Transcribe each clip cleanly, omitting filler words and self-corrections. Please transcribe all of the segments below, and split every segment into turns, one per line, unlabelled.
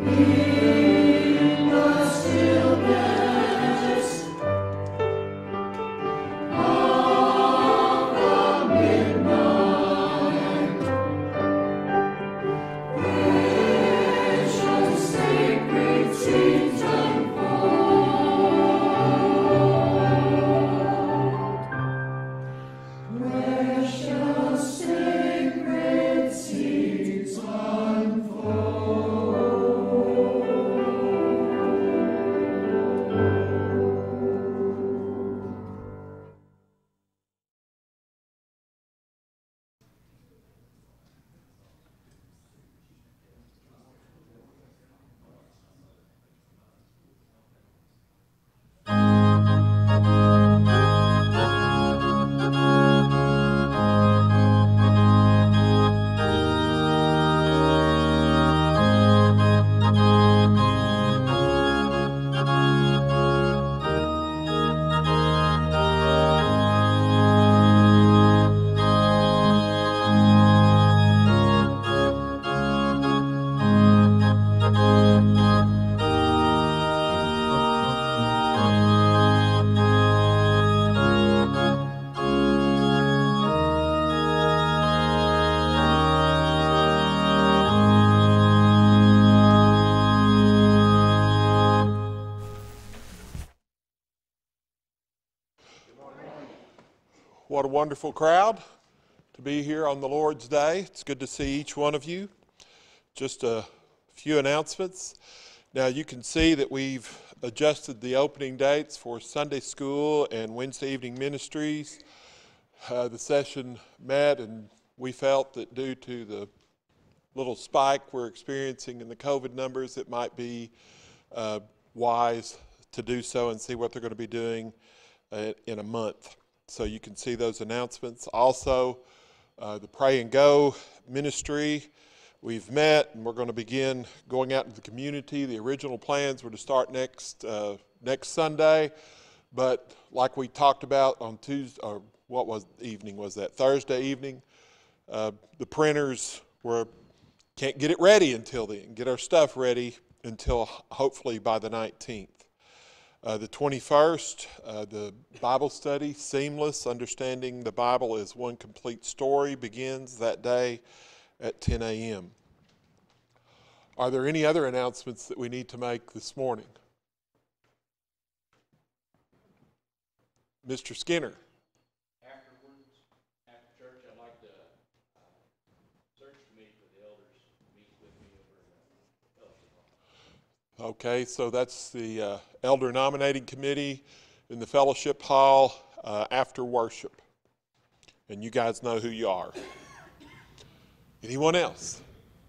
What a wonderful crowd to be here on the Lord's Day. It's good to see each one of you. Just a few announcements. Now you can see that we've adjusted the opening dates for Sunday school and Wednesday evening ministries. The session met and we felt that due to the little spike we're experiencing in the COVID numbers, it might be wise to do so and see what they're going to be doing in a month. So you can see those announcements. Also, the Pray and Go ministry, we've met and we're going to begin going out into the community. The original plans were to start next Sunday, but like we talked about on Tuesday, or what was evening was that? Thursday evening, the printers can't get it ready until then, get our stuff ready until hopefully by the 19th. The 21st, the Bible study, Seamless, Understanding the Bible as One Complete Story, begins that day at 10 a.m. Are there any other announcements that we need to make this morning? Mr. Skinner.
Afterwards, after church, I'd like to search committee for the elders to meet with me over in the fellowship hall.
Okay, so that's the Elder Nominating Committee in the Fellowship Hall after worship. And you guys know who you are. Anyone else?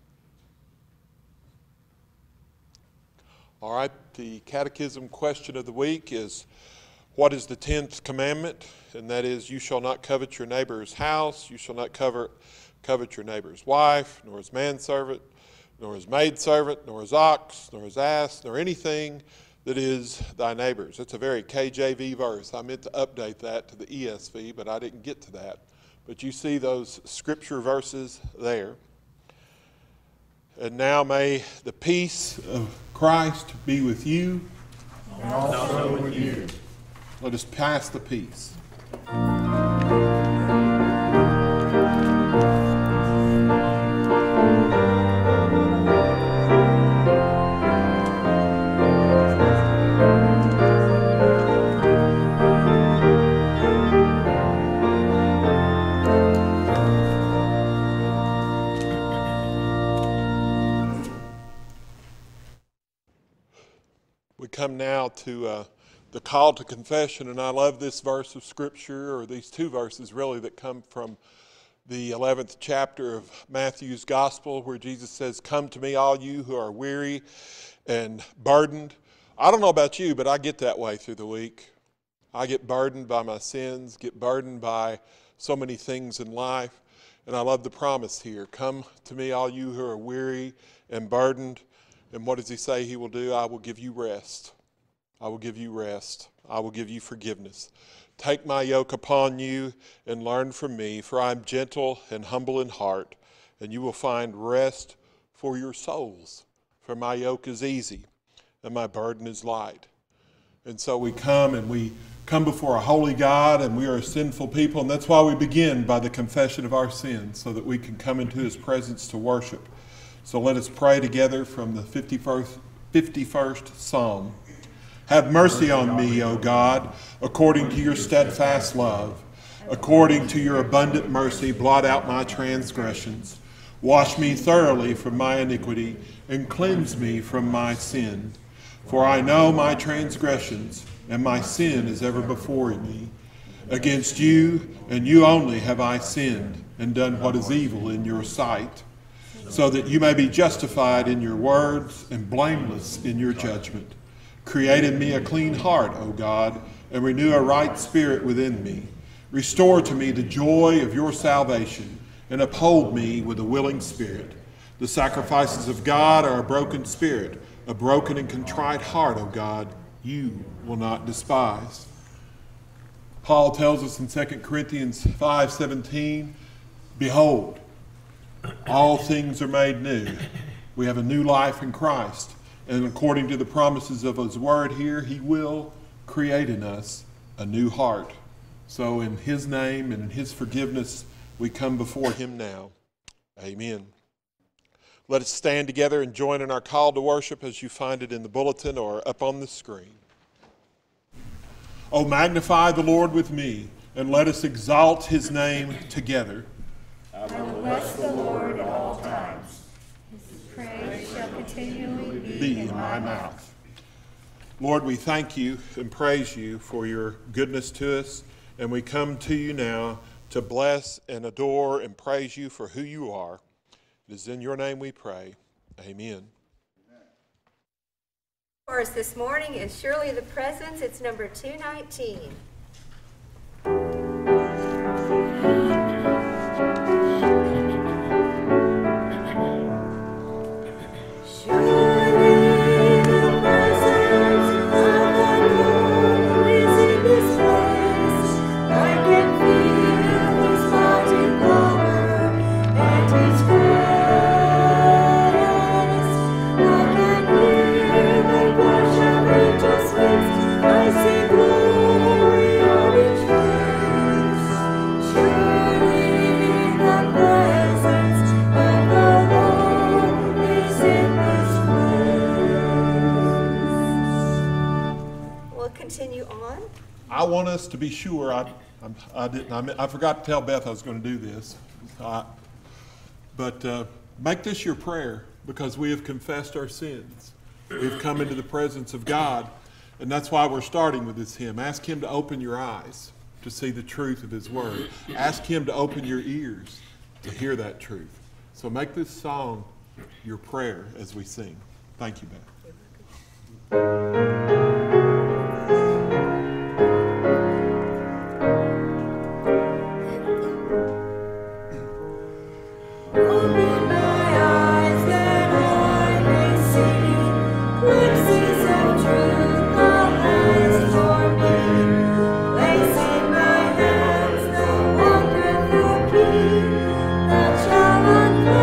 All right, the catechism question of the week is, what is the 10th commandment? And that is, you shall not covet your neighbor's house, you shall not covet your neighbor's wife, nor his manservant, nor his maidservant, nor his ox, nor his ass, nor anything that is thy neighbor's. It's a very KJV verse. I meant to update that to the ESV, but I didn't get to that. But you see those scripture verses there. And now may the peace of Christ be with you.
And also with you.
Let us pass the peace. We come now to the call to confession, and I love this verse of Scripture, or these two verses really that come from the 11th chapter of Matthew's Gospel, where Jesus says, "Come to me, all you who are weary and burdened." I don't know about you, but I get that way through the week. I get burdened by my sins, get burdened by so many things in life, and I love the promise here. Come to me, all you who are weary and burdened. And what does he say he will do? I will give you rest. I will give you rest. I will give you forgiveness. Take my yoke upon you and learn from me, for I am gentle and humble in heart, and you will find rest for your souls. for my yoke is easy and my burden is light. And so we come before a holy God, and we are a sinful people, and that's why we begin by the confession of our sins, so that we can come into his presence to worship. So let us pray together from the 51st Psalm. Have mercy on me, O God, according to your steadfast love. According to your abundant mercy, blot out my transgressions. Wash me thoroughly from my iniquity, and cleanse me from my sin. For I know my transgressions, and my sin is ever before me. Against you, and you only, have I sinned, and done what is evil in your sight, so that you may be justified in your words, and blameless in your judgment. Create in me a clean heart, O God, and renew a right spirit within me. Restore to me the joy of your salvation, and uphold me with a willing spirit. The sacrifices of God are a broken spirit, a broken and contrite heart, O God, you will not despise. Paul tells us in 2 Corinthians 5:17, behold, all things are made new. We have a new life in Christ. And according to the promises of his word here, he will create in us a new heart. So in his name and in his forgiveness, we come before him now. Amen. Let us stand together and join in our call to worship as you find it in the bulletin or up on the screen. Oh, magnify the Lord with me, and let us exalt his name together.
I will bless the Lord at all times. His praise shall continually be in my mouth.
Lord, we thank you and praise you for your goodness to us, and we come to you now to bless and adore and praise you for who you are. It is in your name we pray. Amen.
For us this morning is Surely the Presence. It's number 219.
I want us to be sure, I forgot to tell Beth I was going to do this, but make this your prayer, because we have confessed our sins. We've come into the presence of God, and that's why we're starting with this hymn. Ask him to open your eyes to see the truth of his word. Ask him to open your ears to hear that truth. So make this song your prayer as we sing. Thank you, Beth.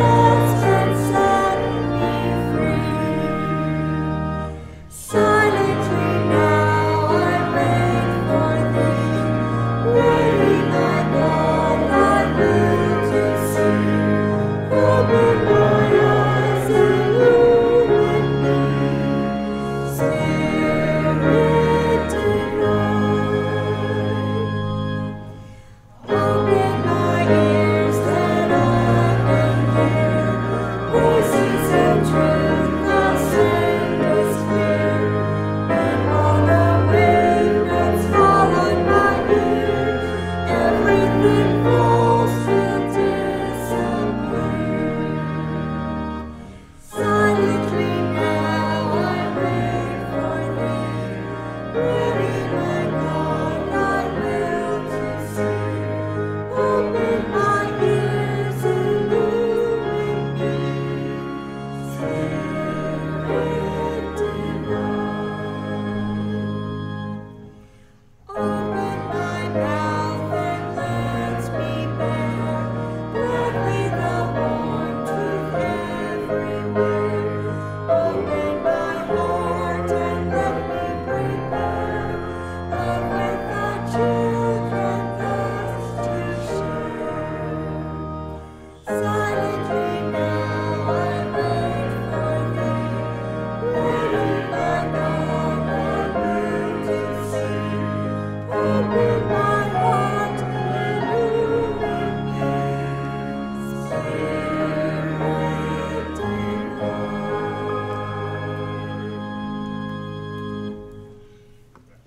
Silent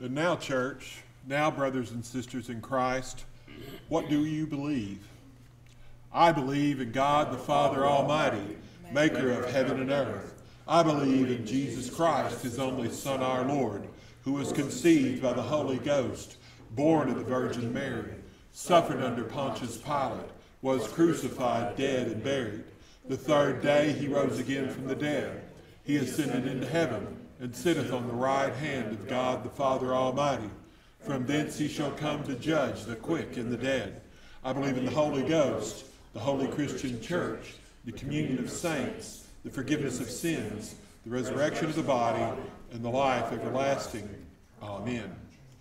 And now, church, now, brothers and sisters in Christ, what do you believe? I believe in God the Father Almighty, maker of heaven and earth. I believe in Jesus Christ, his only Son, our Lord, who was conceived by the Holy Ghost, born of the Virgin Mary, suffered under Pontius Pilate, was crucified, dead, and buried. The third day he rose again from the dead. He ascended into heaven, and sitteth on the right hand of God the Father Almighty. From thence he shall come to judge the quick and the dead. I believe in the Holy Ghost, the holy Christian church, the communion of saints, the forgiveness of sins, the resurrection of the body, and the life everlasting. Amen.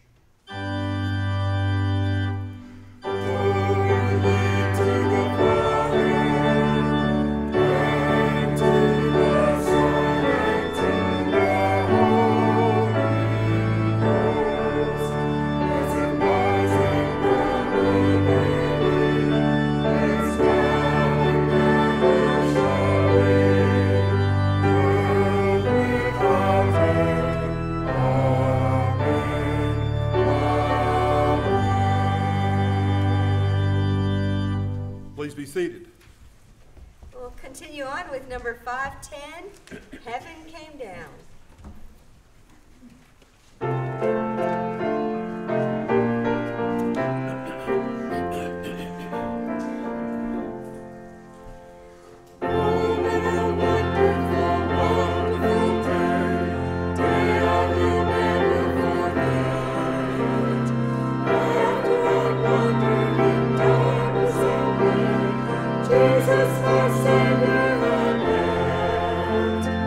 Please be seated.
We'll continue on with number 510, Heaven Came Down.
Jesus, my Savior, I met.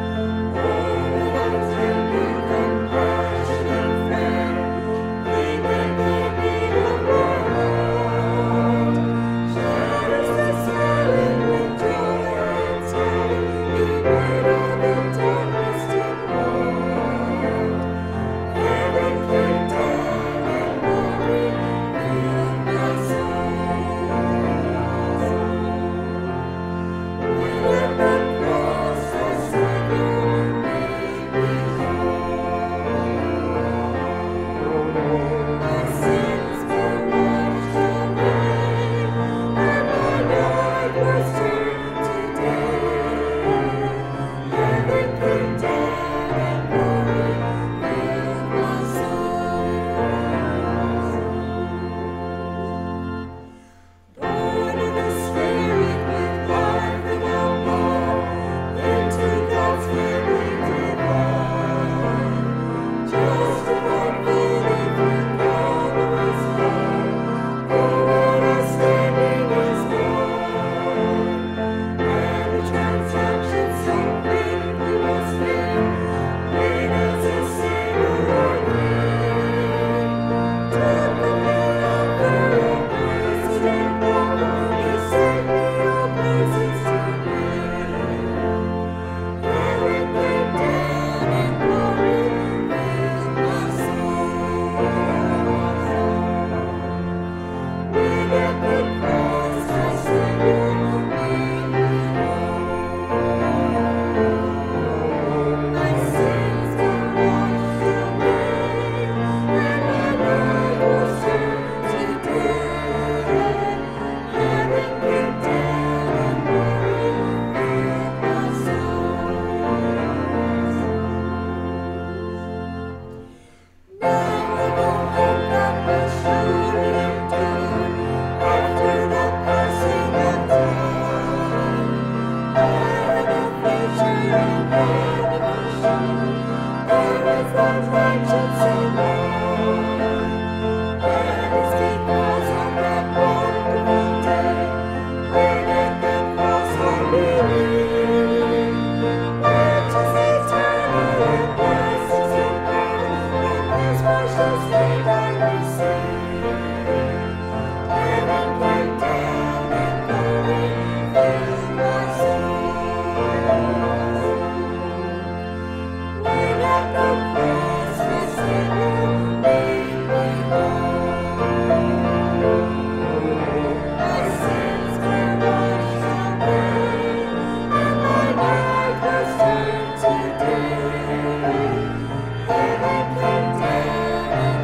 Heaven came down.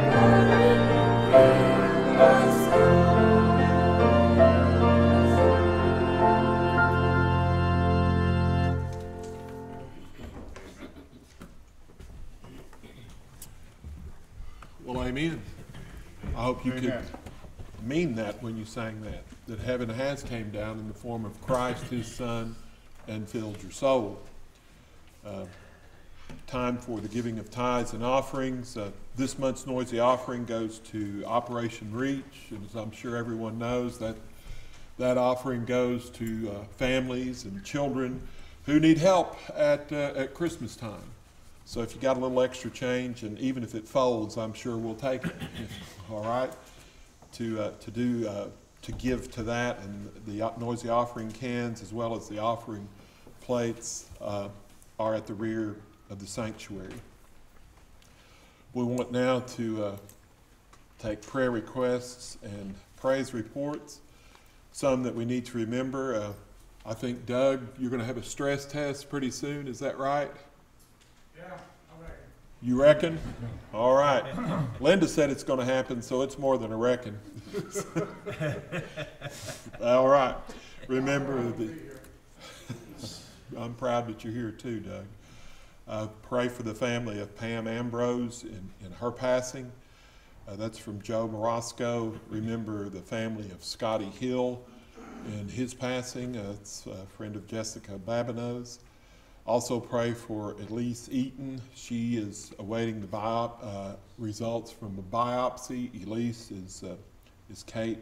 Well, amen. I hope you could
Amen.
mean that when you sang that heaven has came down in the form of Christ, his Son, and filled your soul. Time for the giving of tithes and offerings. This month's noisy offering goes to Operation Reach, and as I'm sure everyone knows, that offering goes to families and children who need help at Christmas time. So if you got a little extra change, and even if it folds, I'm sure we'll take it. All right, to give to that, and the noisy offering cans as well as the offering plates are at the rear of the sanctuary. We want now to take prayer requests and praise reports. Some that we need to remember. I think, Doug, you're going to have a stress test pretty soon. Is that right?
Yeah, I reckon.
You reckon? All right. Linda said it's going to happen, so it's more than a reckon. All right. Remember, I'm proud that you're here too, Doug. Pray for the family of Pam Ambrose in her passing. That's from Joe Morosco. Remember the family of Scotty Hill in his passing. It's a friend of Jessica Babineau's. Also pray for Elise Eaton. She is awaiting the results from the biopsy. Elise is Kate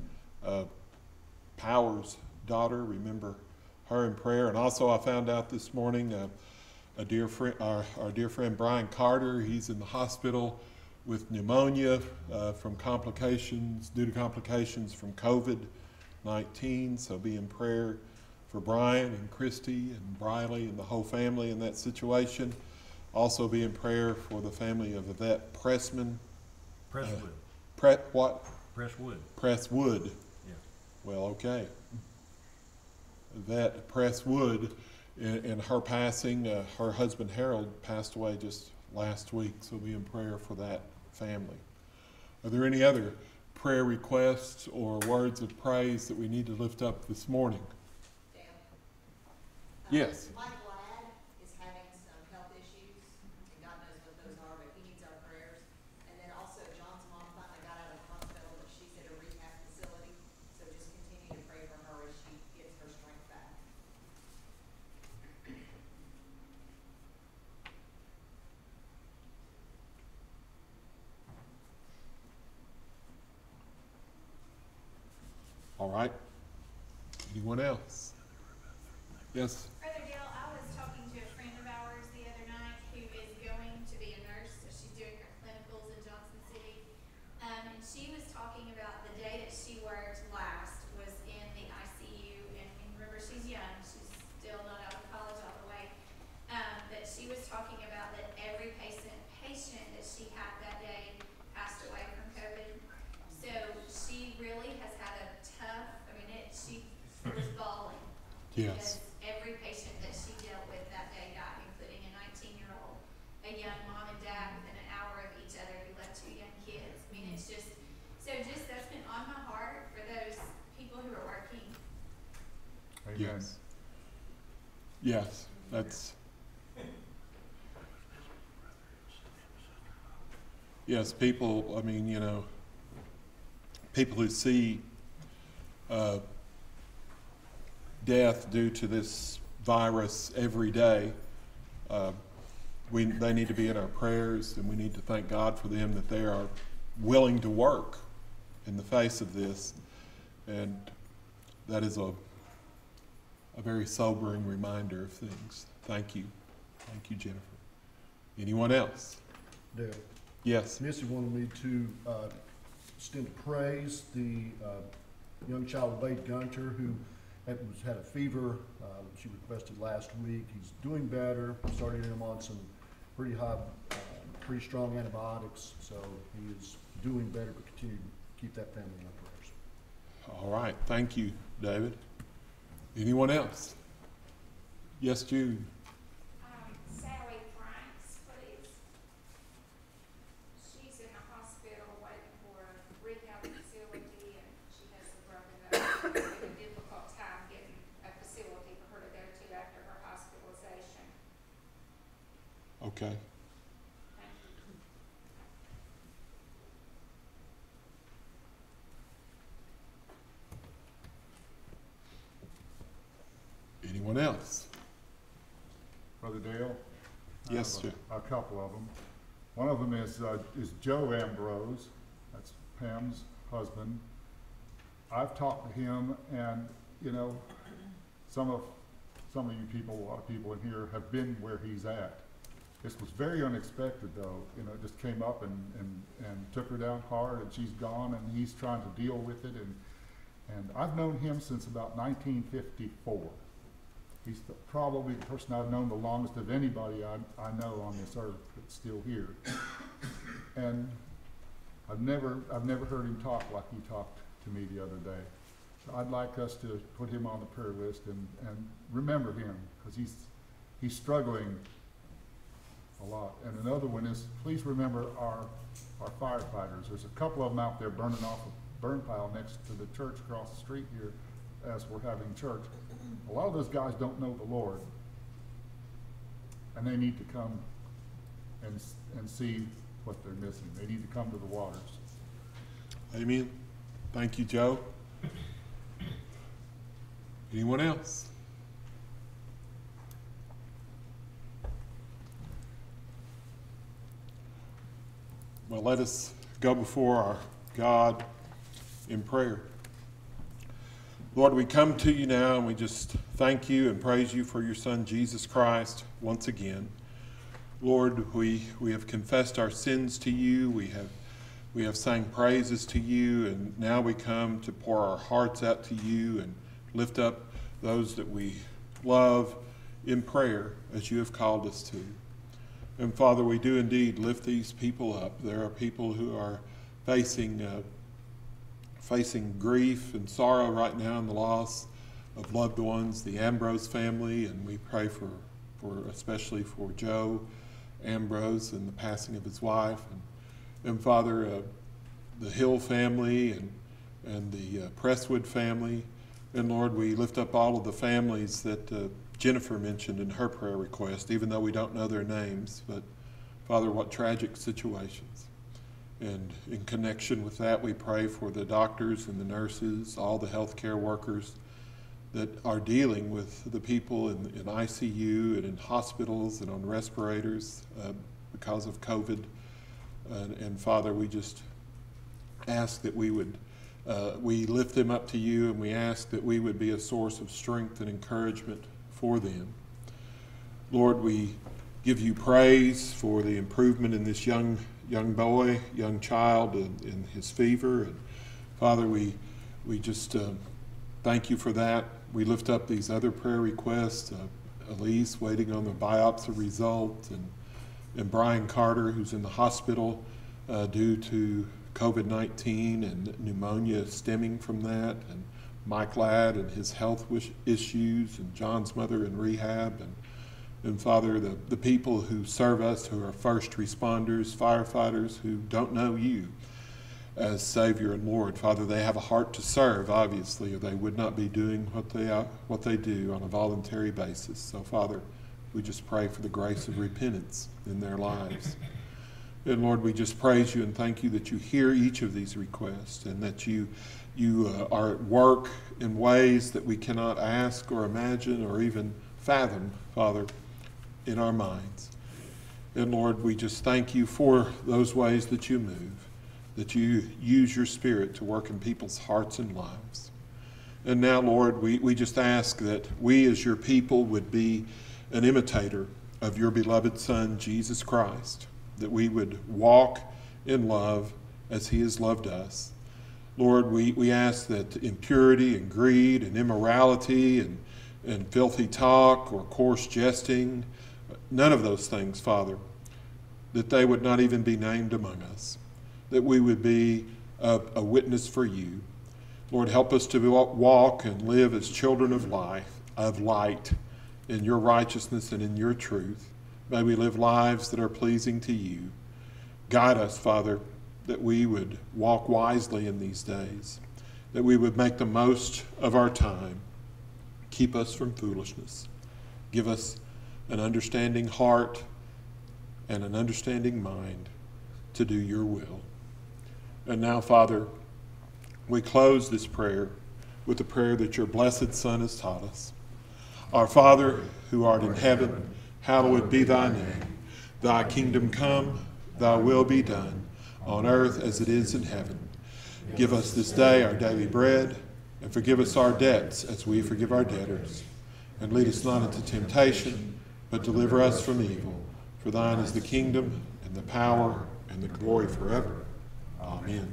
Power's daughter. Remember her in prayer. And also I found out this morning our dear friend Brian Carter, he's in the hospital with pneumonia due to complications from COVID-19. So be in prayer for Brian and Christy and Briley and the whole family in that situation. Also be in prayer for the family of Yvette Pressman.
Presswood.
What?
Presswood.
Presswood.
Yeah.
Well, okay. Yvette Presswood, in her passing, her husband Harold passed away just last week, so be in prayer for that family. Are there any other prayer requests or words of praise that we need to lift up this morning?
Dan?
Yes.
Mike Ladd is having some health issues, and God knows what those are, but he needs our prayers. And then also John's mom finally got out of the hospital, but she's at a rehab facility, so just continue to pray for her as she gets her strength back.
All right. Anyone else? Yes.
Brother Dale, I was talking to a friend of ours the other night who is going to be a nurse, so she's doing her clinicals in Johnson City. And she was talking about the day that she worked last was in the ICU, and remember she's young, she's still not out of college all the way. But she was talking about that every patient that she had that day passed away from COVID. So she really has had a tough, she was bawling.
Yes.
Because every patient that she dealt with that day died, including a 19-year-old, a young mom and dad within an hour of each other who left 2 young kids. It's just that's been on my heart for those people who are working.
Amen.
Yes. Yes. That's. Yes, people, people who see death due to this virus every day, they need to be in our prayers, and we need to thank God for them that they are willing to work in the face of this. And that is a very sobering reminder of things. Thank you. Thank you, Jennifer. Anyone else?
Dale,
Yes.
Missy wanted me to extend praise the young child Wade Gunter who had a fever. She requested last week. He's doing better. Started him on some pretty pretty strong antibiotics, so he is doing better. But continue to keep that family in our prayers.
All right. Thank you, David. Anyone else? Yes, Jude.
Sally Franks, please. She's in the hospital waiting for a rehab facility, and she has some broken bones. It's been a difficult time getting a facility for her to go to after her hospitalization.
Okay.
Thank you.
a couple of them. One of them is Joe Ambrose. That's Pam's husband. I've talked to him, and you know, some of you people, a lot of people in here have been where he's at. This was very unexpected, though. You know, it just came up and took her down hard, and she's gone, and he's trying to deal with it. And I've known him since about 1954. He's probably the person I've known the longest of anybody I know on this earth that's still here. And I've never heard him talk like he talked to me the other day. So I'd like us to put him on the prayer list and remember him, because he's struggling a lot. And another one is, please remember our firefighters. There's a couple of them out there burning off a burn pile next to the church across the street here as we're having church. A lot of those guys don't know the Lord, and they need to come and see what they're missing. They need to come to the waters.
Amen. Thank you, Joe. Anyone else? Well, let us go before our God in prayer. Lord, we come to you now and we just thank you and praise you for your Son, Jesus Christ, once again. Lord, we have confessed our sins to you. We have sang praises to you, and now we come to pour our hearts out to you and lift up those that we love in prayer as you have called us to. And Father, we do indeed lift these people up. There are people who are facing grief and sorrow right now in the loss of loved ones, the Ambrose family, and we pray for especially for Joe Ambrose and the passing of his wife, and Father, the Hill family and the Presswood family, and Lord, we lift up all of the families that Jennifer mentioned in her prayer request, even though we don't know their names, but Father, what tragic situations. And in connection with that, we pray for the doctors and the nurses, all the healthcare workers that are dealing with the people in ICU and in hospitals and on respirators because of COVID. And Father, we just ask that we lift them up to you, and we ask that we would be a source of strength and encouragement for them. Lord, we give you praise for the improvement in this young child in his fever. And Father, we just thank you for that. We lift up these other prayer requests, Elise waiting on the biopsy result, and Brian Carter, who's in the hospital due to COVID-19 and pneumonia stemming from that, and Mike Ladd and his health issues, and John's mother in rehab, and Father, the people who serve us, who are first responders, firefighters, who don't know you as Savior and Lord. Father, they have a heart to serve, obviously, or they would not be doing what they do on a voluntary basis. So, Father, we just pray for the grace of repentance in their lives. And Lord, we just praise you and thank you that you hear each of these requests, and that you are at work in ways that we cannot ask or imagine or even fathom, Father, in our minds. And Lord, we just thank you for those ways that you move, that you use your Spirit to work in people's hearts and lives. And now, Lord, we just ask that we as your people would be an imitator of your beloved Son, Jesus Christ, that we would walk in love as he has loved us. Lord, we ask that impurity and greed and immorality and filthy talk or coarse jesting, none of those things, Father, that they would not even be named among us, that we would be a witness for you. Lord, help us to walk and live as children of light in your righteousness and in your truth. May we live lives that are pleasing to you. Guide us, Father, that we would walk wisely in these days, that we would make the most of our time. Keep us from foolishness. Give us an understanding heart and an understanding mind to do your will. And now, Father, we close this prayer with the prayer that your blessed Son has taught us. Our Father, who art in heaven, hallowed be thy name. Thy kingdom come, thy will be done, on earth as it is in heaven. Give us this day our daily bread, and forgive us our debts as we forgive our debtors. And lead us not into temptation, but deliver us from evil. For thine is the kingdom, and the power, and the glory forever. Amen.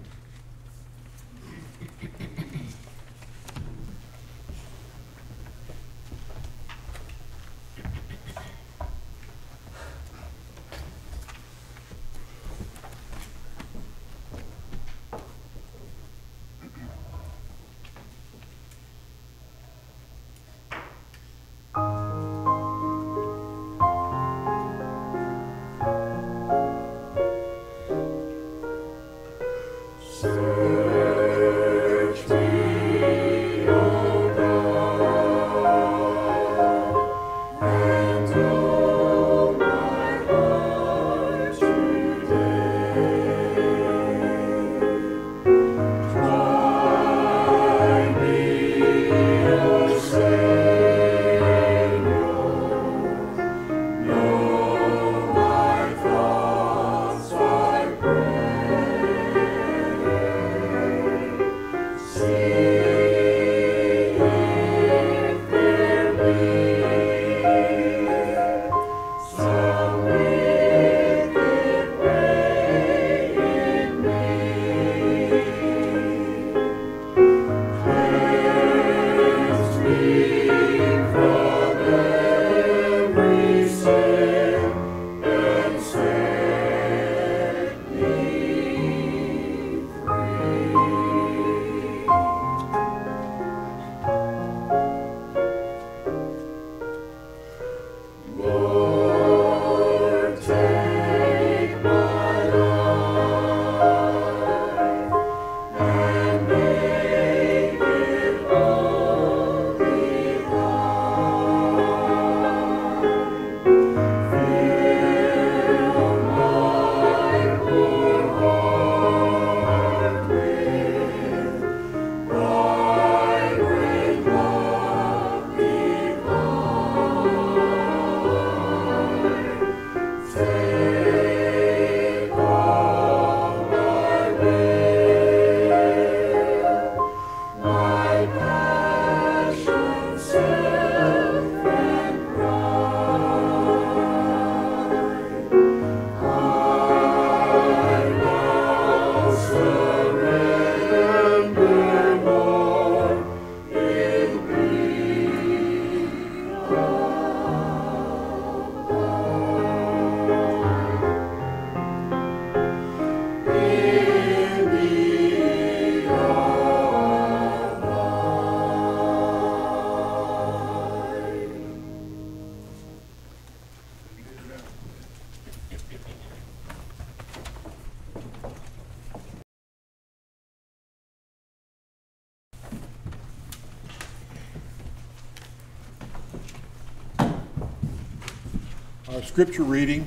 Our scripture reading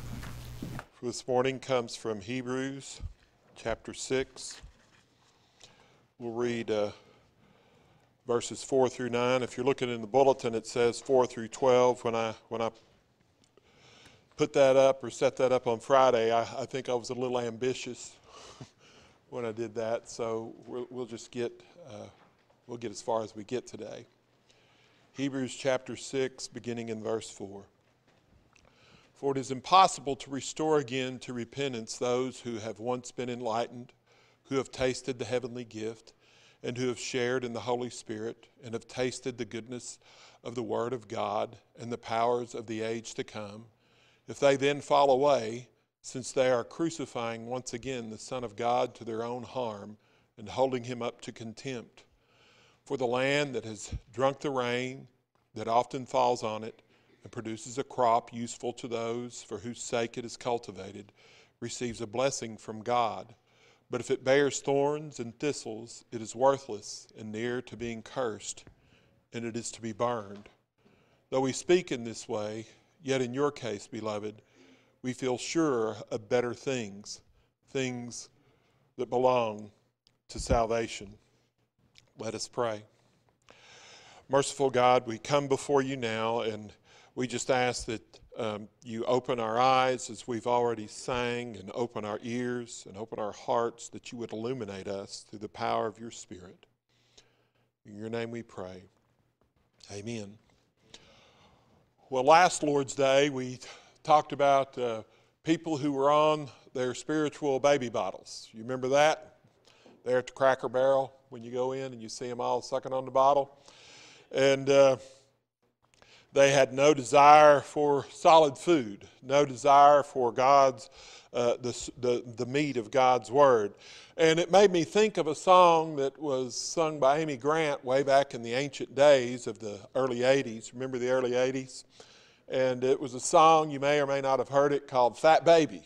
for this morning comes from Hebrews chapter 6. We'll read verses 4 through 9. If you're looking in the bulletin, it says 4 through 12. When I put that up or set that up on Friday, I think I was a little ambitious when I did that. So we'll get as far as we get today. Hebrews chapter 6, beginning in verse 4. For it is impossible to restore again to repentance those who have once been enlightened, who have tasted the heavenly gift, and who have shared in the Holy Spirit, and have tasted the goodness of the Word of God and the powers of the age to come. If they then fall away, since they are crucifying once again the Son of God to their own harm, and holding him up to contempt. For the land that has drunk the rain that often falls on it, and produces a crop useful to those for whose sake it is cultivated, receives a blessing from God. But if it bears thorns and thistles, it is worthless and near to being cursed, and it is to be burned. Though we speak in this way, yet in your case, beloved, we feel sure of better things, things that belong to salvation. Let us pray. Merciful God, we come before you now, and we just ask that you open our eyes as we've already sang, and open our ears and open our hearts, that you would illuminate us through the power of your Spirit. In your name we pray. Amen. Well, last Lord's Day we talked about people who were on their spiritual baby bottles. You remember that? There at the Cracker Barrel when you go in and you see them all sucking on the bottle. And they had no desire for solid food, no desire for God's, the meat of God's Word. And it made me think of a song that was sung by Amy Grant way back in the ancient days of the early 80s. Remember the early 80s? And it was a song, you may or may not have heard it, called Fat Baby.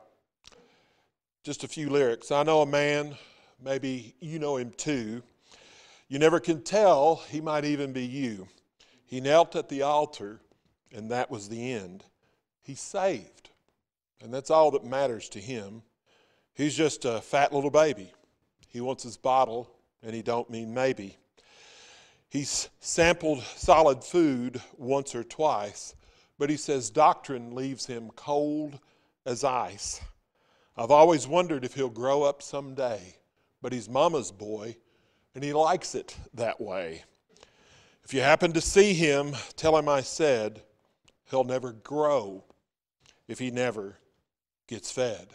Just a few lyrics. I know a man, maybe you know him too. You never can tell, he might even be you. He knelt at the altar, and that was the end. He's saved, and that's all that matters to him. He's just a fat little baby. He wants his bottle, and he don't mean maybe. He's sampled solid food once or twice, but he says doctrine leaves him cold as ice. I've always wondered if he'll grow up someday, but he's mama's boy, and he likes it that way. If you happen to see him, tell him I said he'll never grow if he never gets fed.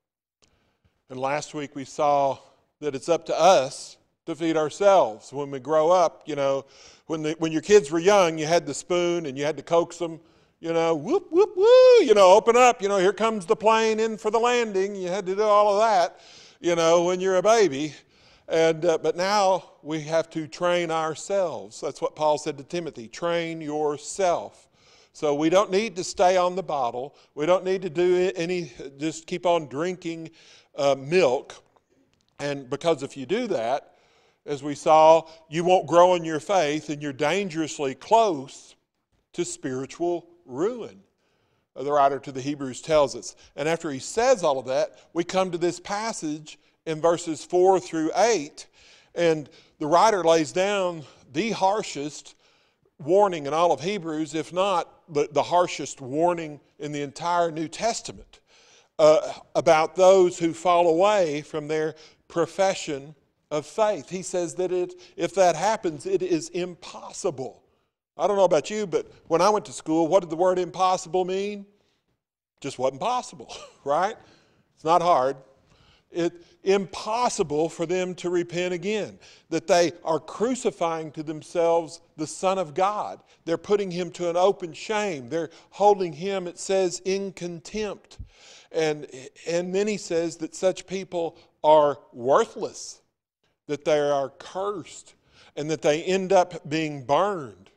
And last week we saw that it's up to us to feed ourselves. When we grow up, you know, when your kids were young, you had the spoon and you had to coax them, you know, whoop, whoop, woo, you know, open up, you know, here comes the plane in for the landing. You had to do all of that, you know, when you're a baby. And but now we have to train ourselves. That's what Paul said to Timothy, train yourself. So we don't need to stay on the bottle. We don't need to do just keep on drinking milk. And because if you do that, as we saw, you won't grow in your faith, and you're dangerously close to spiritual ruin. The writer to the Hebrews tells us. And after he says all of that, we come to this passage in verses 4 through 8, and the writer lays down the harshest warning in all of Hebrews, if not the harshest warning in the entire New Testament, about those who fall away from their profession of faith. He says that if that happens, it is impossible. I don't know about you, but when I went to school, what did the word impossible mean? Just wasn't possible, right? It's not hard. It's impossible for them to repent again. That they are crucifying to themselves the Son of God. They're putting him to an open shame. They're holding him, it says, in contempt. And then he says that such people are worthless, that they are cursed, and that they end up being burned.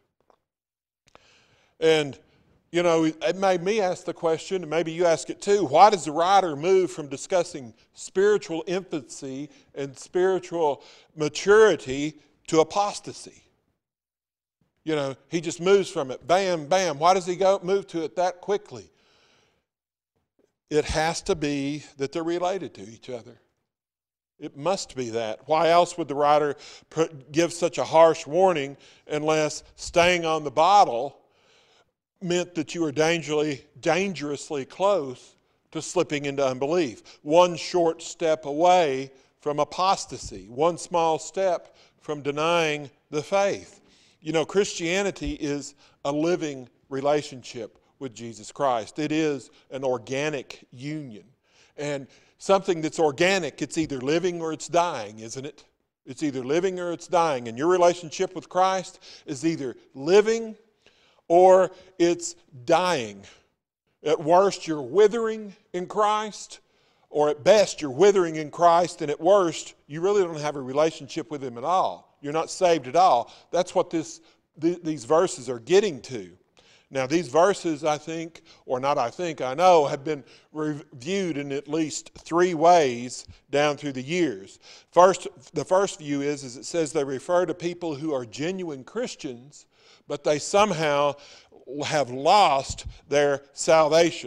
And you know, it made me ask the question, and maybe you ask it too, why does the writer move from discussing spiritual infancy and spiritual maturity to apostasy? You know, he just moves from it, bam, bam. Why does he move to it that quickly? It has to be that they're related to each other. It must be that. Why else would the writer give such a harsh warning unless staying on the bottle meant that you were dangerously close to slipping into unbelief? One short step away from apostasy. One small step from denying the faith. You know, Christianity is a living relationship with Jesus Christ. It is an organic union. And something that's organic, it's either living or it's dying, isn't it? It's either living or it's dying. And your relationship with Christ is either living or it's dying. At worst, you're withering in Christ, or at best, you're withering in Christ, and at worst, you really don't have a relationship with him at all. You're not saved at all. That's what these verses are getting to. Now, these verses, I know, have been reviewed in at least 3 ways down through the years. The first view is it says they refer to people who are genuine Christians, but they somehow have lost their salvation.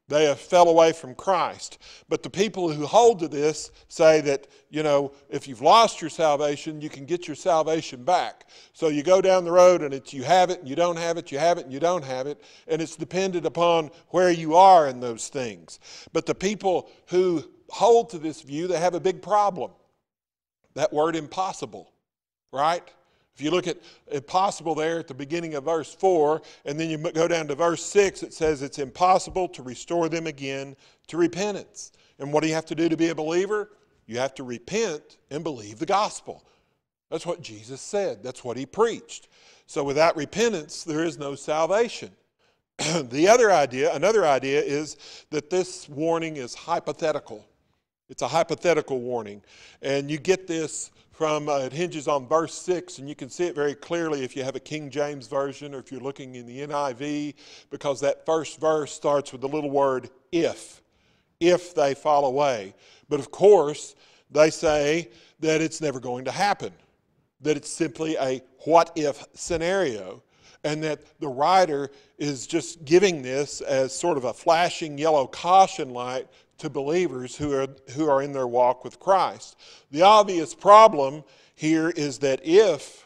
They have fell away from Christ. But the people who hold to this say that, if you've lost your salvation, you can get your salvation back. So you go down the road and it's you have it and you don't have it, you have it and you don't have it, and it's dependent upon where you are in those things. But the people who hold to this view, they have a big problem. That word impossible, right? If you look at impossible there at the beginning of verse 4, and then you go down to verse 6, it says it's impossible to restore them again to repentance. And what do you have to do to be a believer? You have to repent and believe the gospel. That's what Jesus said. That's what he preached. So without repentance, there is no salvation. Another idea is that this warning is hypothetical. It's a hypothetical warning. And you get this from, it hinges on verse 6, and you can see it very clearly if you have a King James Version or if you're looking in the NIV, because that first verse starts with the little word if they fall away. But of course, they say that it's never going to happen, that it's simply a what-if scenario, and that the writer is just giving this as sort of a flashing yellow caution light to believers who are in their walk with Christ. The obvious problem here is that if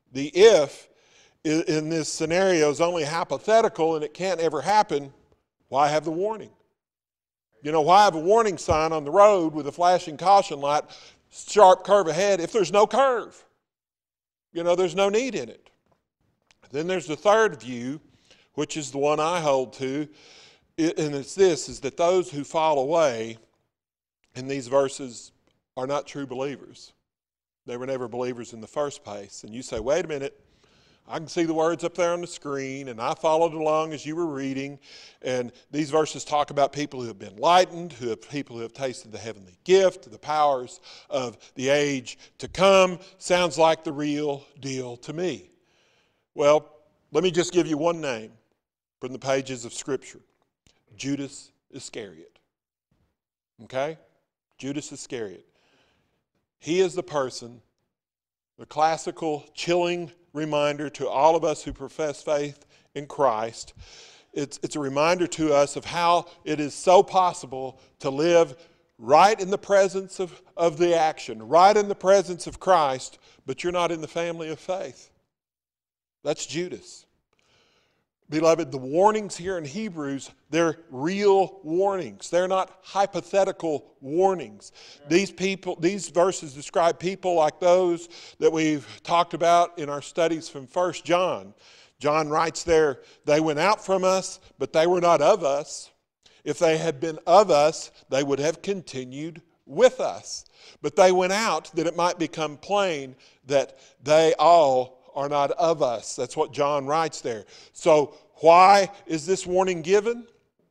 in this scenario is only hypothetical and it can't ever happen, why have the warning? Why have a warning sign on the road with a flashing caution light, sharp curve ahead, if there's no curve? There's no need in it. Then there's the third view, which is the one I hold to, and it's this, is that those who fall away in these verses are not true believers. They were never believers in the first place. And you say, wait a minute, I can see the words up there on the screen, and I followed along as you were reading, and these verses talk about people who have been enlightened, people who have tasted the heavenly gift, the powers of the age to come. Sounds like the real deal to me. Well, let me just give you one name from the pages of Scripture. Judas Iscariot. Okay? Judas Iscariot. He is the person, the classical, chilling reminder to all of us who profess faith in Christ. It's a reminder to us of how it is so possible to live right in the presence of the action, right in the presence of Christ, but you're not in the family of faith. That's Judas. Beloved, the warnings here in Hebrews, they're real warnings. They're not hypothetical warnings. These verses describe people like those that we've talked about in our studies from 1 John. John writes there, they went out from us, but they were not of us. If they had been of us, they would have continued with us. But they went out that it might become plain that they all are not of us. That's what John writes there. So why is this warning given?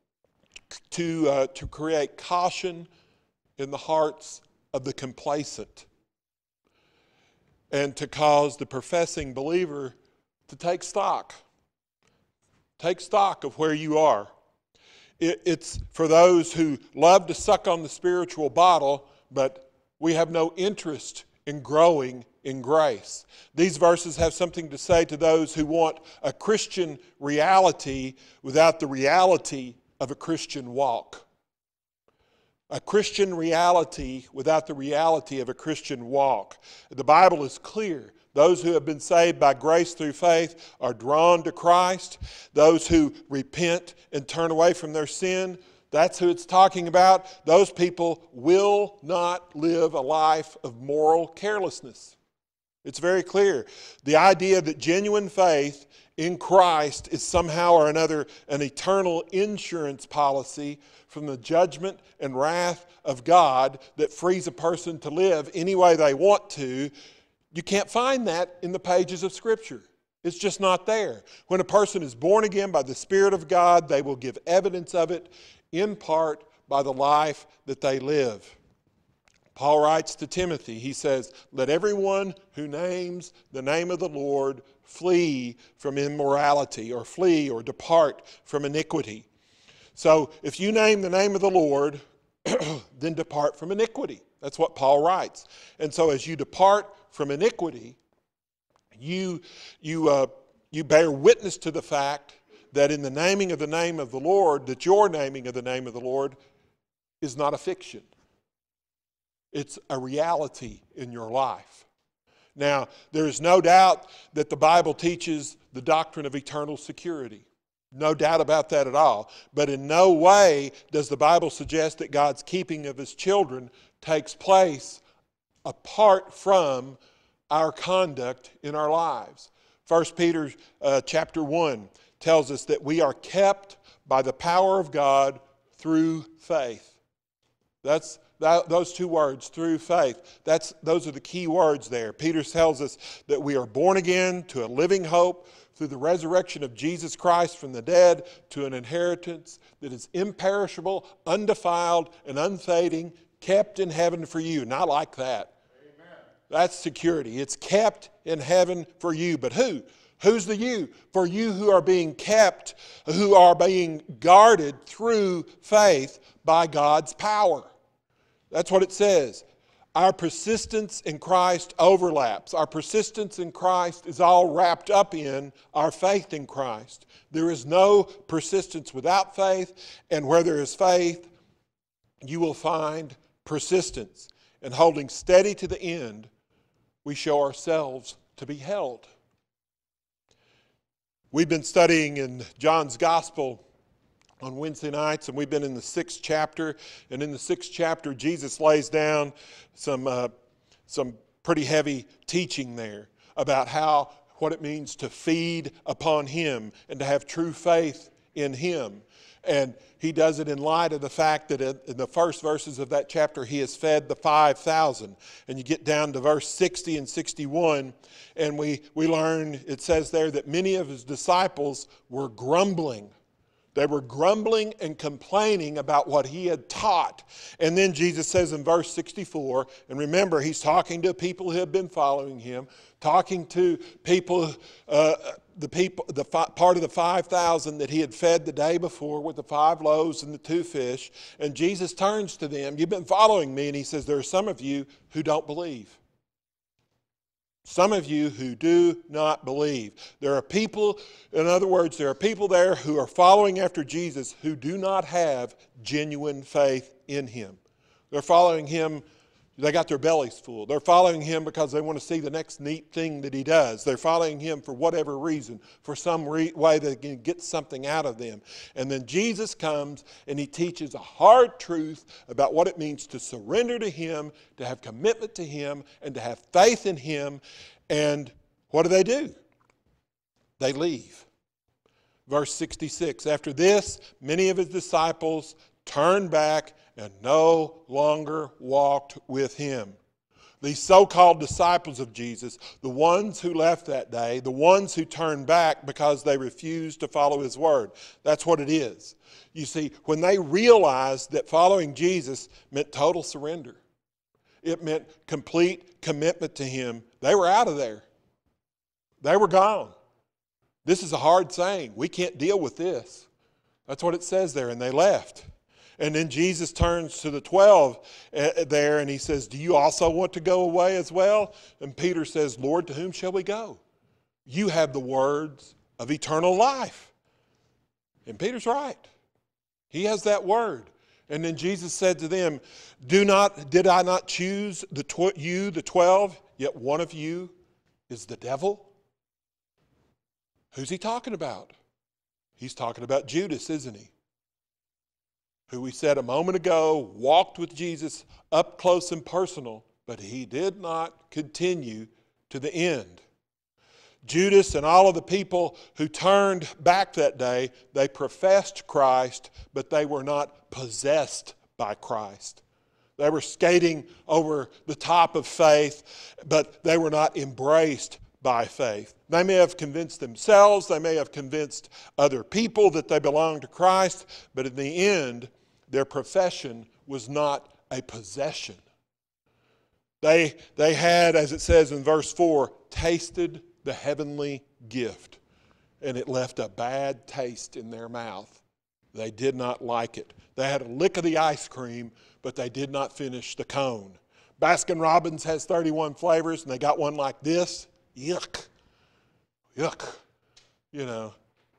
To create caution in the hearts of the complacent, and to cause the professing believer to take stock. Take stock of where you are. It's for those who love to suck on the spiritual bottle, but we have no interest in growing in grace. These verses have something to say to those who want a Christian reality without the reality of a Christian walk. A Christian reality without the reality of a Christian walk. The Bible is clear. Those who have been saved by grace through faith are drawn to Christ. Those who repent and turn away from their sin, that's who it's talking about. Those people will not live a life of moral carelessness. It's very clear. The idea that genuine faith in Christ is somehow or another an eternal insurance policy from the judgment and wrath of God that frees a person to live any way they want to, you can't find that in the pages of Scripture. It's just not there. When a person is born again by the Spirit of God, they will give evidence of it in part by the life that they live. Paul writes to Timothy, he says, let everyone who names the name of the Lord flee from immorality, or flee or depart from iniquity. So if you name the name of the Lord, then depart from iniquity. That's what Paul writes. And so as you depart from iniquity, you bear witness to the fact that in the naming of the name of the Lord, that your naming of the name of the Lord is not a fiction. It's a reality in your life. Now, there is no doubt that the Bible teaches the doctrine of eternal security. No doubt about that at all. But in no way does the Bible suggest that God's keeping of His children takes place apart from our conduct in our lives. 1 Peter chapter 1 tells us that we are kept by the power of God through faith. Those two words, through faith, those are the key words there. Peter tells us that we are born again to a living hope through the resurrection of Jesus Christ from the dead to an inheritance that is imperishable, undefiled, and unfading, kept in heaven for you. And I like that. Amen. That's security. It's kept in heaven for you. But who? Who's the you? For you who are being kept, who are being guarded through faith by God's power. That's what it says. Our persistence in Christ overlaps. Our persistence in Christ is all wrapped up in our faith in Christ. There is no persistence without faith, and where there is faith, you will find persistence. And holding steady to the end, we show ourselves to be held. We've been studying in John's Gospel on Wednesday nights, and we've been in the 6th chapter. And in the 6th chapter, Jesus lays down some pretty heavy teaching there about what it means to feed upon Him and to have true faith in Him. And He does it in light of the fact that in the first verses of that chapter, He has fed the 5,000. And you get down to verse 60 and 61, and we learn, it says there, that many of His disciples were grumbling. They were grumbling and complaining about what He had taught. And then Jesus says in verse 64, and remember, He's talking to people who have been following Him, talking to people, part of the 5,000 that He had fed the day before with the 5 loaves and the 2 fish. And Jesus turns to them, you've been following me, and He says, there are some of you who don't believe. Some of you who do not believe. There are people, in other words, there are people there who are following after Jesus who do not have genuine faith in Him. They're following Him, they got their bellies full. They're following Him because they want to see the next neat thing that He does. They're following Him for whatever reason, for some way they can get something out of them. And then Jesus comes and He teaches a hard truth about what it means to surrender to Him, to have commitment to Him, and to have faith in Him. And what do? They leave. Verse 66, after this, many of His disciples turned back and no longer walked with Him. These so-called disciples of Jesus, the ones who left that day, the ones who turned back because they refused to follow His word. That's what it is. You see, when they realized that following Jesus meant total surrender, it meant complete commitment to Him, they were out of there. They were gone. This is a hard saying. We can't deal with this. That's what it says there, and they left. And then Jesus turns to the 12 there and He says, do you also want to go away as well? And Peter says, Lord, to whom shall we go? You have the words of eternal life. And Peter's right. He has that word. And then Jesus said to them, did I not choose the 12, yet one of you is the devil? Who's He talking about? He's talking about Judas, isn't He? Who we said a moment ago walked with Jesus up close and personal, but he did not continue to the end. Judas and all of the people who turned back that day, they professed Christ, but they were not possessed by Christ. They were skating over the top of faith, but they were not embraced by faith. They may have convinced themselves, they may have convinced other people that they belonged to Christ, but in the end, their profession was not a possession. They had, as it says in verse 4, tasted the heavenly gift, and it left a bad taste in their mouth. They did not like it. They had a lick of the ice cream, but they did not finish the cone. Baskin-Robbins has 31 flavors, and they got one like this. Yuck. Yuck. You know,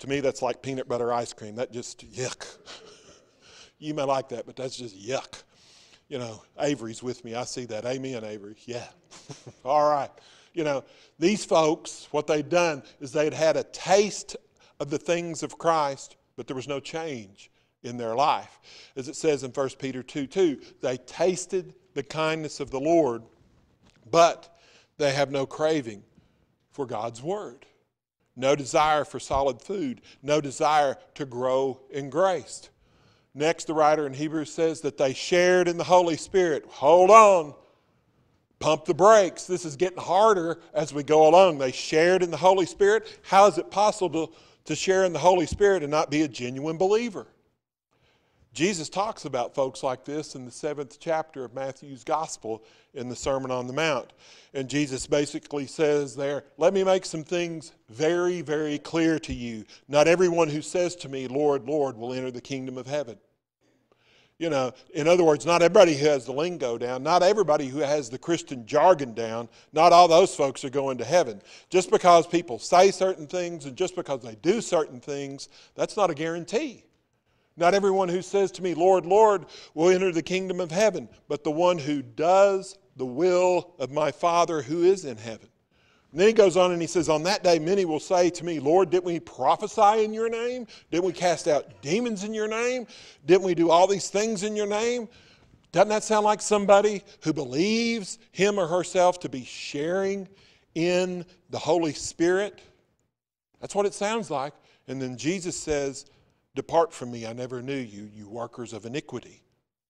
To me, that's like peanut butter ice cream. That just, yuck. You may like that, but that's just yuck. You know, Avery's with me. I see that. Amen, Avery. Yeah. All right. You know, these folks, what they'd done is they'd had a taste of the things of Christ, but there was no change in their life. As it says in 1 Peter 2:2, they tasted the kindness of the Lord, but they have no craving for God's word. No desire for solid food. No desire to grow in grace. Next, the writer in Hebrews says that they shared in the Holy Spirit. Hold on. Pump the brakes. This is getting harder as we go along. They shared in the Holy Spirit. How is it possible to share in the Holy Spirit and not be a genuine believer? Jesus talks about folks like this in the 7th chapter of Matthew's Gospel in the Sermon on the Mount. And Jesus basically says there, let me make some things very, very clear to you. Not everyone who says to me, Lord, Lord, will enter the kingdom of heaven. You know, in other words, not everybody who has the lingo down, not everybody who has the Christian jargon down, not all those folks are going to heaven. Just because people say certain things and just because they do certain things, that's not a guarantee. Not everyone who says to me, Lord, Lord, will enter the kingdom of heaven, but the one who does the will of my Father who is in heaven. And then he goes on and he says, on that day many will say to me, Lord, didn't we prophesy in your name? Didn't we cast out demons in your name? Didn't we do all these things in your name? Doesn't that sound like somebody who believes him or herself to be sharing in the Holy Spirit? That's what it sounds like. And then Jesus says, depart from me, I never knew you, you workers of iniquity.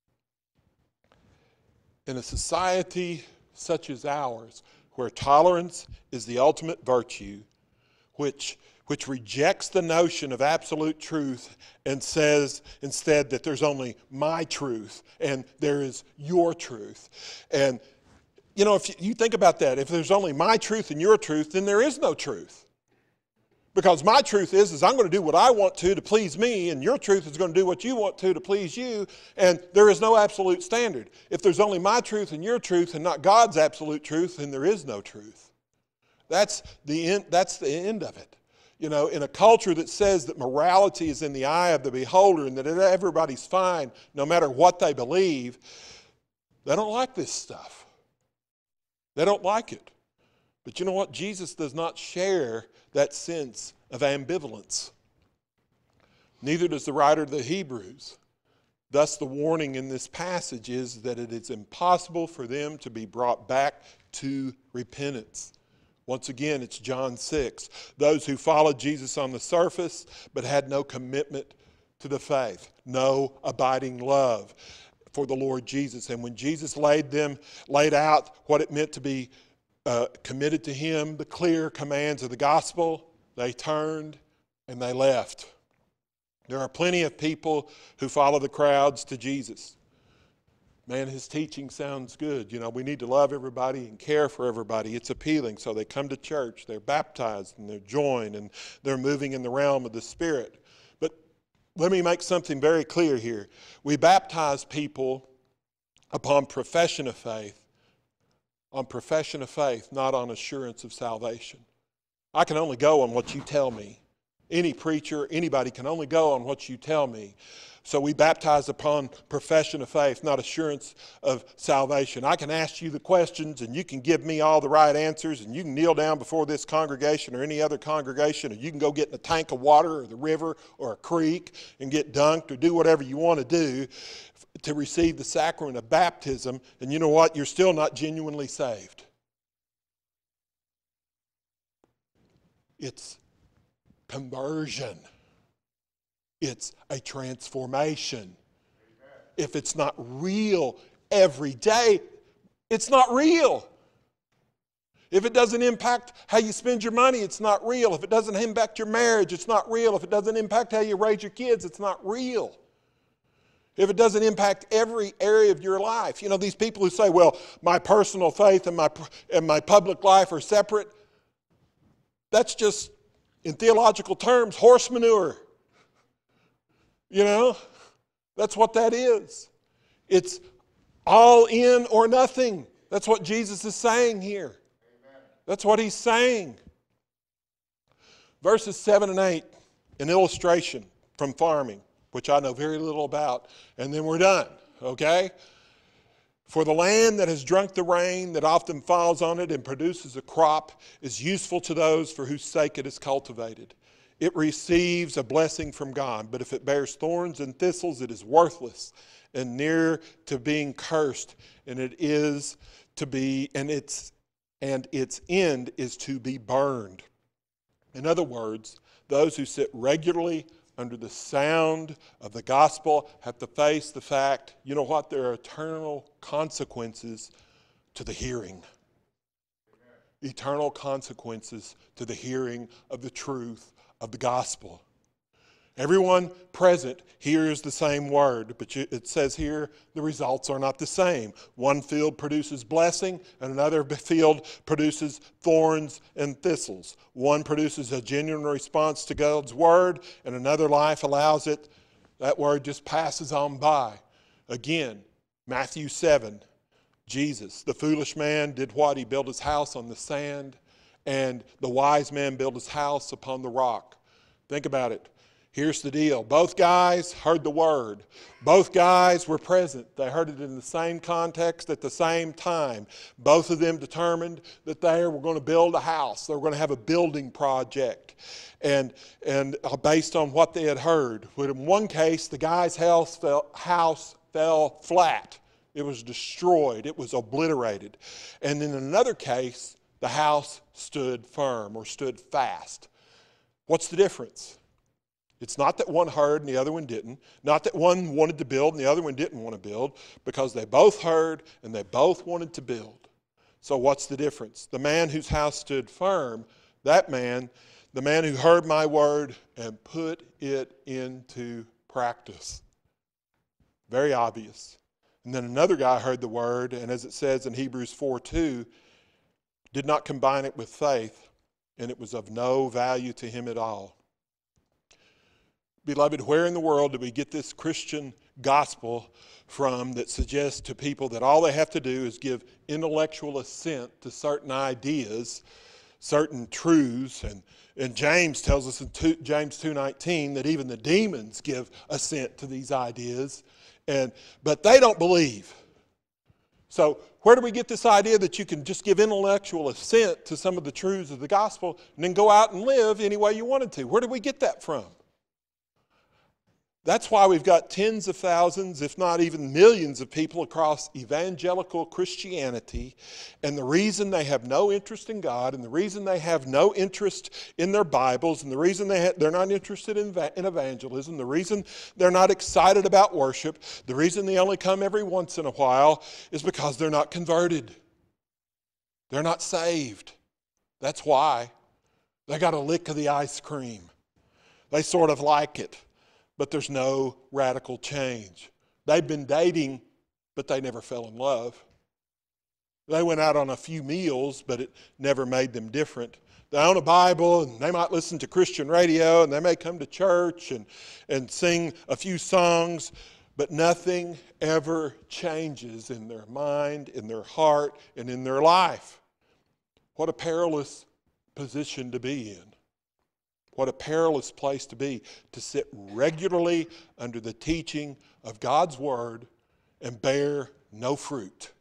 In a society such as ours, where tolerance is the ultimate virtue, which rejects the notion of absolute truth and says instead that there's only my truth and there is your truth. And, you know, if you think about that, if there's only my truth and your truth, then there is no truth. Because my truth is I'm going to do what I want to please me, and your truth is going to do what you want to please you, and there is no absolute standard. If there's only my truth and your truth and not God's absolute truth, then there is no truth. That's the end of it. You know, in a culture that says that morality is in the eye of the beholder and that everybody's fine no matter what they believe, they don't like this stuff. They don't like it. But you know what? Jesus does not share that sense of ambivalence. Neither does the writer of the Hebrews. Thus, the warning in this passage is that it is impossible for them to be brought back to repentance. Once again, it's John 6. Those who followed Jesus on the surface but had no commitment to the faith, no abiding love for the Lord Jesus. And when Jesus laid out what it meant to be committed to him, the clear commands of the gospel, they turned and they left. There are plenty of people who follow the crowds to Jesus. Man, his teaching sounds good. You know, we need to love everybody and care for everybody. It's appealing. So they come to church, they're baptized, and they're joined, and they're moving in the realm of the Spirit. But let me make something very clear here. We baptize people upon profession of faith. On profession of faith, not on assurance of salvation. I can only go on what you tell me. Any preacher, anybody can only go on what you tell me. So we baptize upon profession of faith, not assurance of salvation. I can ask you the questions and you can give me all the right answers, and you can kneel down before this congregation or any other congregation, or you can go get in a tank of water or the river or a creek and get dunked or do whatever you want to do to receive the sacrament of baptism, and you know what? You're still not genuinely saved. It's conversion. It's a transformation. If it's not real every day, it's not real. If it doesn't impact how you spend your money, it's not real. If it doesn't impact your marriage, it's not real. If it doesn't impact how you raise your kids, it's not real. If it doesn't impact every area of your life. You know, these people who say, well, my personal faith and my public life are separate. That's just, in theological terms, horse manure. You know, that's what that is. It's all in or nothing. That's what Jesus is saying here. That's what he's saying. Verses 7 and 8 an illustration from farming, which I know very little about, and then we're done, okay? For the land that has drunk the rain that often falls on it and produces a crop is useful to those for whose sake it is cultivated. It receives a blessing from God, but if it bears thorns and thistles, it is worthless and near to being cursed, and it is to be, and its end is to be burned. In other words, those who sit regularly under the sound of the gospel have to face the fact, you know what, there are eternal consequences to the hearing. Eternal consequences to the hearing of the truth of the gospel. Everyone present hears the same word, but it says here the results are not the same. One field produces blessing, and another field produces thorns and thistles. One produces a genuine response to God's word, and another life allows it. That word just passes on by. Again, Matthew 7, Jesus, the foolish man, did what? He built his house on the sand, and the wise man built his house upon the rock. Think about it. Here's the deal. Both guys heard the word. Both guys were present. They heard it in the same context at the same time. Both of them determined that they were going to build a house. They were going to have a building project. And based on what they had heard. But in one case, the guy's house fell flat. It was destroyed. It was obliterated. And in another case, the house stood firm or stood fast. What's the difference? It's not that one heard and the other one didn't. Not that one wanted to build and the other one didn't want to build, because they both heard and they both wanted to build. So what's the difference? The man whose house stood firm, that man, the man who heard my word and put it into practice. Very obvious. And then another guy heard the word, and as it says in Hebrews 4:2, did not combine it with faith, and it was of no value to him at all. Beloved, where in the world do we get this Christian gospel from that suggests to people that all they have to do is give intellectual assent to certain ideas, certain truths? And James tells us in James 2:19 that even the demons give assent to these ideas, but they don't believe. So where do we get this idea that you can just give intellectual assent to some of the truths of the gospel and then go out and live any way you wanted to? Where do we get that from? That's why we've got tens of thousands, if not even millions of people across evangelical Christianity. And the reason they have no interest in God, and the reason they have no interest in their Bibles, and the reason they're not interested in evangelism, the reason they're not excited about worship, the reason they only come every once in a while is because they're not converted. They're not saved. That's why. They got a lick of the ice cream. They sort of like it. But there's no radical change. They've been dating, but they never fell in love. They went out on a few meals, but it never made them different. They own a Bible, and they might listen to Christian radio, and they may come to church and sing a few songs, but nothing ever changes in their mind, in their heart, and in their life. What a perilous position to be in. What a perilous place to be, to sit regularly under the teaching of God's word and bear no fruit.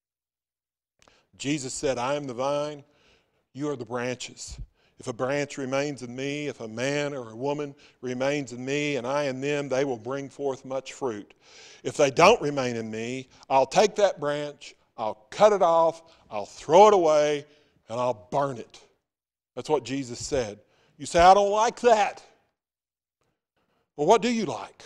Jesus said, I am the vine, you are the branches. If a branch remains in me, if a man or a woman remains in me and I in them, they will bring forth much fruit. If they don't remain in me, I'll take that branch, I'll cut it off, I'll throw it away, and I'll burn it. That's what Jesus said. You say, I don't like that. Well, what do you like?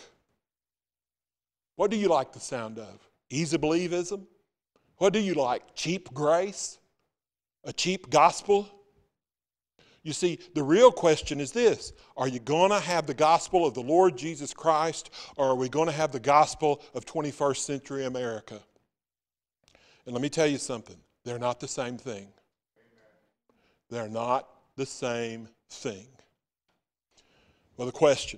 What do you like the sound of? Easy believism? What do you like? Cheap grace? A cheap gospel? You see, the real question is this. Are you going to have the gospel of the Lord Jesus Christ, or are we going to have the gospel of 21st century America? And let me tell you something. They're not the same thing. They're not the same thing. Well, the question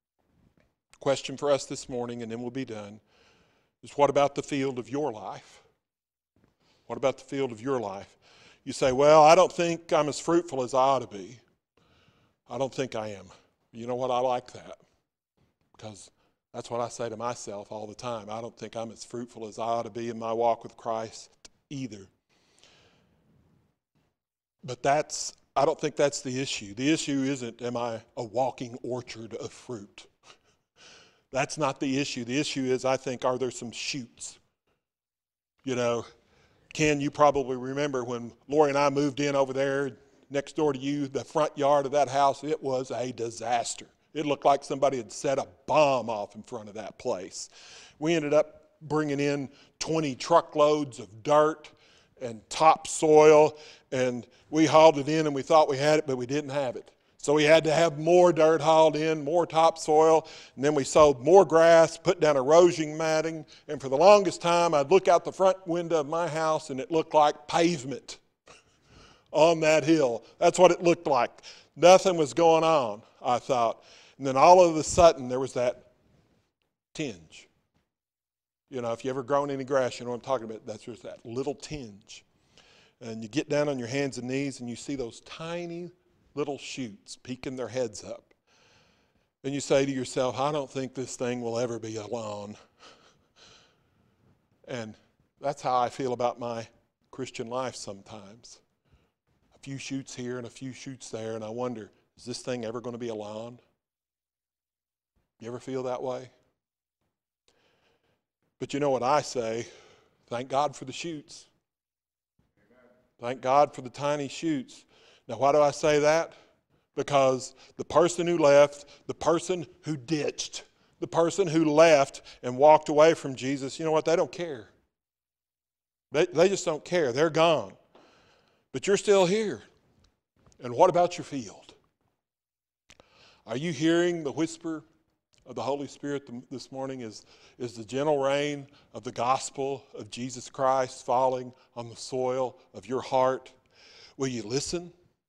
for us this morning, and then we'll be done, is what about the field of your life? What about the field of your life? You say, well, I don't think I'm as fruitful as I ought to be. I don't think I am. You know what? I like that, because that's what I say to myself all the time. I don't think I'm as fruitful as I ought to be in my walk with Christ either. But I don't think that's the issue. The issue isn't, am I a walking orchard of fruit? That's not the issue. The issue is, I think, are there some shoots? You know, Ken, you probably remember when Lori and I moved in over there next door to you, the front yard of that house, it was a disaster. It looked like somebody had set a bomb off in front of that place. We ended up bringing in 20 truckloads of dirt and topsoil, and we hauled it in and we thought we had it, but we didn't have it. So we had to have more dirt hauled in, more topsoil, and then we sowed more grass, put down erosion matting, and for the longest time I'd look out the front window of my house and it looked like pavement on that hill. That's what it looked like. Nothing was going on, I thought. And then all of a sudden there was that tinge. You know, if you ever grown any grass, you know what I'm talking about. That's just that little tinge. And you get down on your hands and knees and you see those tiny little shoots peeking their heads up. And you say to yourself, I don't think this thing will ever be alone. And that's how I feel about my Christian life sometimes. A few shoots here and a few shoots there, and I wonder, is this thing ever going to be alone? You ever feel that way? But you know what I say? Thank God for the shoots. Thank God for the tiny shoots. Now, why do I say that? Because the person who left, the person who ditched, the person who left and walked away from Jesus, you know what? They don't care. They just don't care. They're gone. But you're still here. And what about your field? Are you hearing the whisper of the Holy Spirit this morning? Is the gentle rain of the gospel of Jesus Christ falling on the soil of your heart? Will you listen?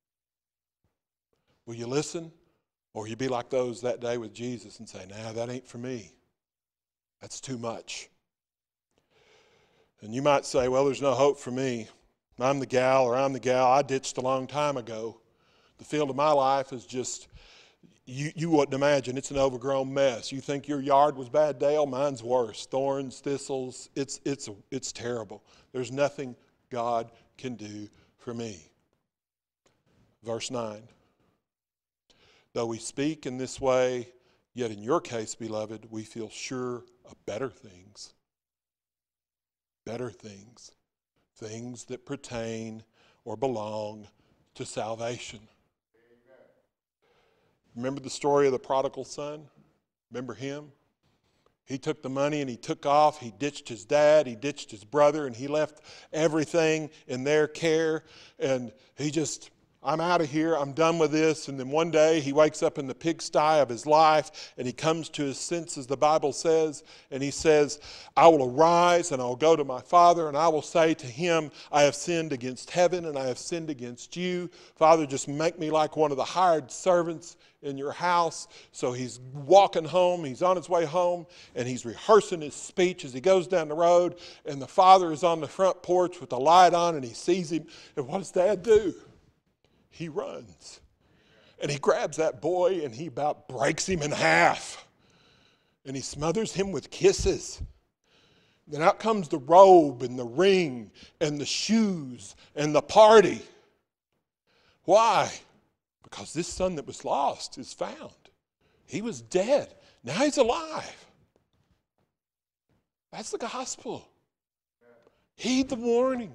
Will you listen? Or will you be like those that day with Jesus and say, nah, that ain't for me. That's too much. And you might say, well, there's no hope for me. I'm the gal or I'm the gal. I ditched a long time ago. The field of my life is just, you wouldn't imagine. It's an overgrown mess. You think your yard was bad, Dale? Mine's worse. Thorns, thistles. It's terrible. There's nothing God can do for me. Verse 9. Though we speak in this way, yet in your case, beloved, we feel sure of better things. Better things. Things that pertain or belong to salvation. Amen. Remember the story of the prodigal son? Remember him? He took the money and he took off. He ditched his dad. He ditched his brother. And he left everything in their care. And he just, I'm out of here. I'm done with this. And then one day he wakes up in the pigsty of his life and he comes to his senses, the Bible says, and he says, I will arise and I will go to my father and I will say to him, I have sinned against heaven and I have sinned against you. Father, just make me like one of the hired servants in your house. So he's walking home. He's on his way home and he's rehearsing his speech as he goes down the road. And the father is on the front porch with the light on and he sees him. And what does Dad do? He runs. And he grabs that boy and he about breaks him in half. And he smothers him with kisses. Then out comes the robe and the ring and the shoes and the party. Why? Because this son that was lost is found. He was dead. Now he's alive. That's the gospel. Heed the warning.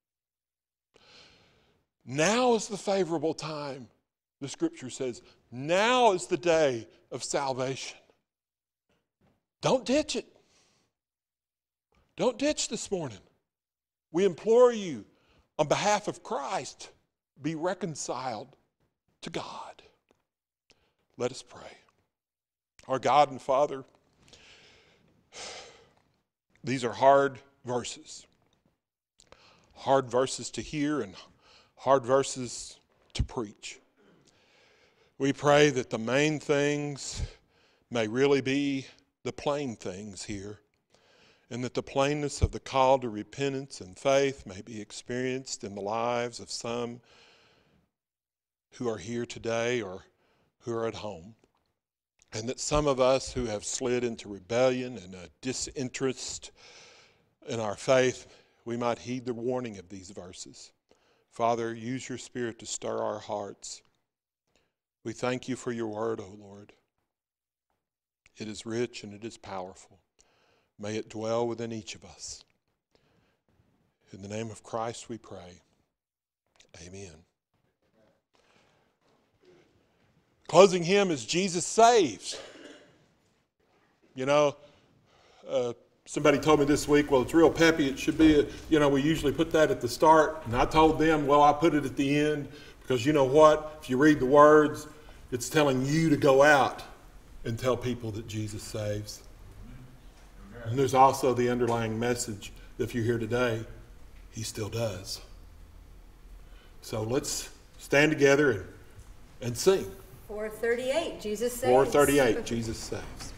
Now is the favorable time, the scripture says. Now is the day of salvation. Don't ditch it. Don't ditch this morning. We implore you, on behalf of Christ, be reconciled to God. Let us pray. Our God and Father, these are hard verses. Hard verses to hear and hard verses to preach. We pray that the main things may really be the plain things here, and that the plainness of the call to repentance and faith may be experienced in the lives of some who are here today or who are at home. And that some of us who have slid into rebellion and a disinterest in our faith, we might heed the warning of these verses. Father, use your Spirit to stir our hearts. We thank you for your word, O Lord. It is rich and it is powerful. May it dwell within each of us. In the name of Christ we pray. Amen. Closing hymn is Jesus Saves. You know, somebody told me this week, well, it's real peppy. It should be, we usually put that at the start. And I told them, well, I put it at the end because you know what? If you read the words, it's telling you to go out and tell people that Jesus saves. And there's also the underlying message that if you're here today, he still does. So let's stand together and sing.
438, Jesus Saves.
438, Jesus Saves.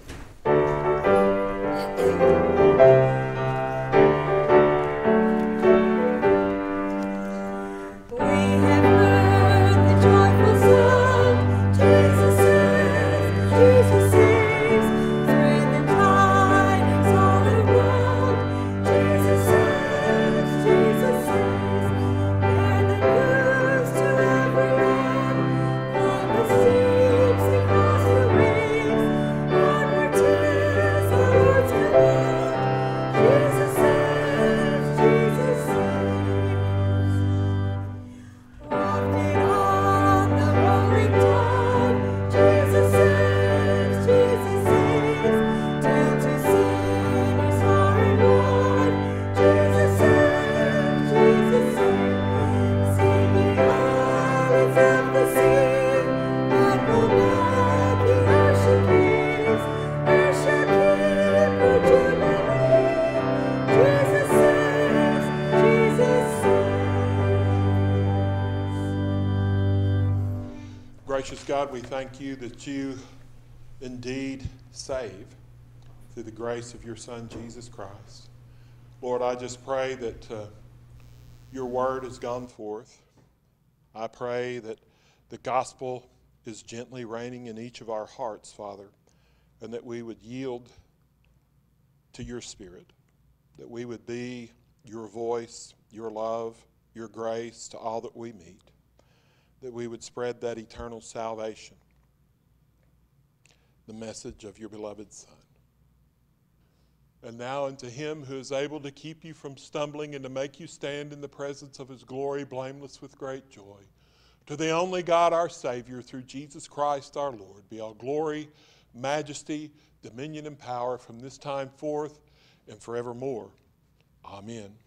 Gracious God, we thank you that you indeed save through the grace of your Son, Jesus Christ. Lord, I just pray that your word has gone forth. I pray that the gospel is gently reigning in each of our hearts, Father, and that we would yield to your Spirit, that we would be your voice, your love, your grace to all that we meet, that we would spread that eternal salvation, the message of your beloved Son. And now unto him who is able to keep you from stumbling and to make you stand in the presence of his glory, blameless with great joy, to the only God our Savior, through Jesus Christ our Lord, be all glory, majesty, dominion, and power from this time forth and forevermore. Amen.